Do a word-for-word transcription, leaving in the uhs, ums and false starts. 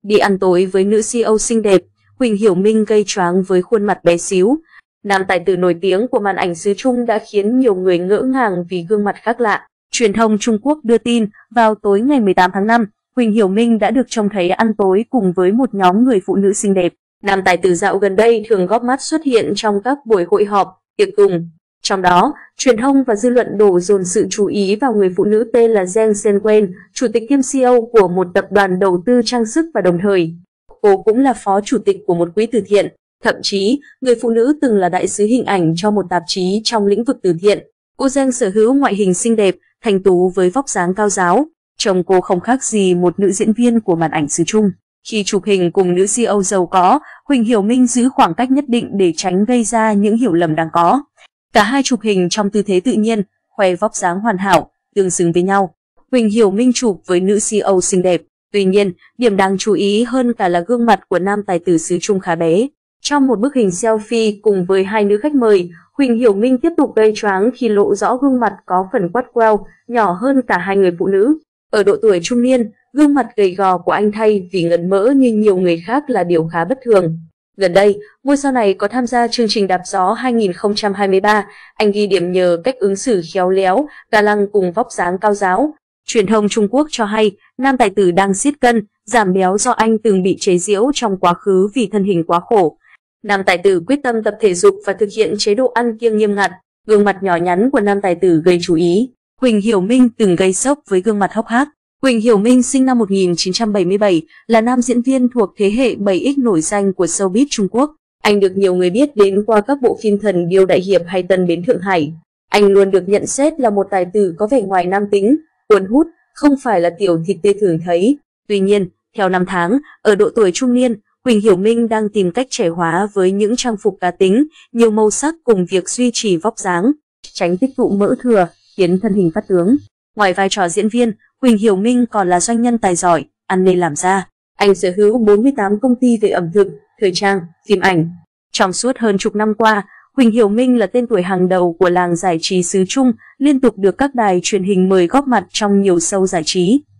Đi ăn tối với nữ xê e ô xinh đẹp, Huỳnh Hiểu Minh gây choáng với khuôn mặt bé xíu. Nam tài tử nổi tiếng của màn ảnh xứ Trung đã khiến nhiều người ngỡ ngàng vì gương mặt khác lạ. Truyền thông Trung Quốc đưa tin, vào tối ngày mười tám tháng năm, Huỳnh Hiểu Minh đã được trông thấy ăn tối cùng với một nhóm người phụ nữ xinh đẹp. Nam tài tử dạo gần đây thường góp mắt xuất hiện trong các buổi hội họp, tiệc tùng. Trong đó, truyền thông và dư luận đổ dồn sự chú ý vào người phụ nữ tên là Zheng Zhenwen, chủ tịch kiêm xê e ô của một tập đoàn đầu tư trang sức và đồng thời, cô cũng là phó chủ tịch của một quỹ từ thiện. Thậm chí, người phụ nữ từng là đại sứ hình ảnh cho một tạp chí trong lĩnh vực từ thiện. Cô Zheng sở hữu ngoại hình xinh đẹp, thanh tú với vóc dáng cao ráo. Trông cô không khác gì một nữ diễn viên của màn ảnh xứ Trung. Khi chụp hình cùng nữ xê e ô giàu có, Huỳnh Hiểu Minh giữ khoảng cách nhất định để tránh gây ra những hiểu lầm đáng có. Cả hai chụp hình trong tư thế tự nhiên, khoe vóc dáng hoàn hảo, tương xứng với nhau. Huỳnh Hiểu Minh chụp với nữ xê e ô xinh đẹp. Tuy nhiên, điểm đáng chú ý hơn cả là gương mặt của nam tài tử xứ Trung khá bé. Trong một bức hình selfie cùng với hai nữ khách mời, Huỳnh Hiểu Minh tiếp tục gây choáng khi lộ rõ gương mặt có phần quắt queo, nhỏ hơn cả hai người phụ nữ. Ở độ tuổi trung niên, gương mặt gầy gò của anh thay vì ngấn mỡ như nhiều người khác là điều khá bất thường. Gần đây, ngôi sao này có tham gia chương trình Đạp Gió hai nghìn không trăm hai mươi ba, anh ghi điểm nhờ cách ứng xử khéo léo, ga lăng cùng vóc dáng cao ráo. Truyền thông Trung Quốc cho hay, nam tài tử đang siết cân, giảm béo do anh từng bị chế giễu trong quá khứ vì thân hình quá khổ. Nam tài tử quyết tâm tập thể dục và thực hiện chế độ ăn kiêng nghiêm ngặt. Gương mặt nhỏ nhắn của nam tài tử gây chú ý. Huỳnh Hiểu Minh từng gây sốc với gương mặt hốc hác. Huỳnh Hiểu Minh sinh năm một nghìn chín trăm bảy mươi bảy, là nam diễn viên thuộc thế hệ bảy X nổi danh của showbiz Trung Quốc. Anh được nhiều người biết đến qua các bộ phim Thần Điêu Đại Hiệp hay Tân Bến Thượng Hải. Anh luôn được nhận xét là một tài tử có vẻ ngoài nam tính, cuốn hút, không phải là tiểu thịt tê thường thấy. Tuy nhiên, theo năm tháng, ở độ tuổi trung niên, Huỳnh Hiểu Minh đang tìm cách trẻ hóa với những trang phục cá tính, nhiều màu sắc cùng việc duy trì vóc dáng, tránh tích tụ mỡ thừa, khiến thân hình phát tướng. Ngoài vai trò diễn viên, Huỳnh Hiểu Minh còn là doanh nhân tài giỏi, ăn nên làm ra. Anh sở hữu bốn mươi tám công ty về ẩm thực, thời trang, phim ảnh. Trong suốt hơn chục năm qua, Huỳnh Hiểu Minh là tên tuổi hàng đầu của làng giải trí xứ Trung, liên tục được các đài truyền hình mời góp mặt trong nhiều show giải trí.